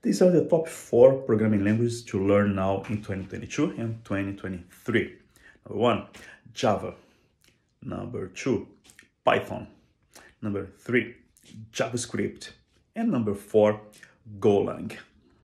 These are the top 4 programming languages to learn now in 2022 and 2023. Number 1, Java. Number 2, Python. Number 3, JavaScript. And number 4, Golang.